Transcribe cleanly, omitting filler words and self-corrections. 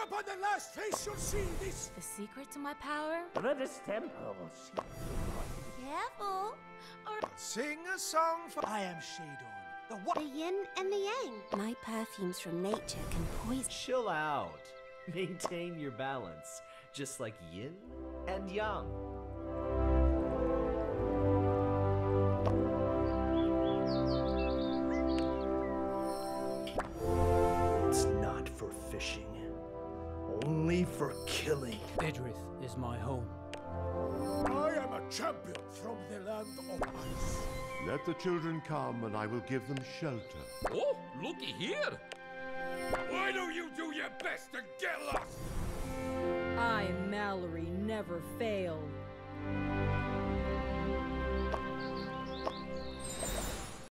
upon the last face you'll see this. The secret to my power? The distemper will see. Careful. Or Sing a song for... I am Shadon. The what? The yin and the yang. My perfumes from nature can poison. Chill out. Maintain your balance, just like yin and yang. It's not for fishing, only for killing. Idrith is my home. I am a champion from the land of ice. Let the children come and I will give them shelter. Oh, looky here. Why don't you do your best to get lost? I, Mallory, never fail.